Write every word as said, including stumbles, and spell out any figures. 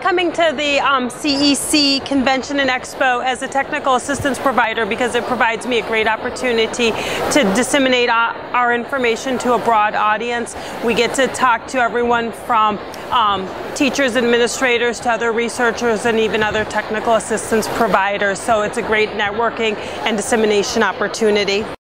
coming to the um, C E C Convention and Expo as a technical assistance provider because it provides me a great opportunity to disseminate our, our information to a broad audience. We get to talk to everyone from um, teachers, administrators, to other researchers, and even other technical assistance providers. So it's a great networking and dissemination opportunity.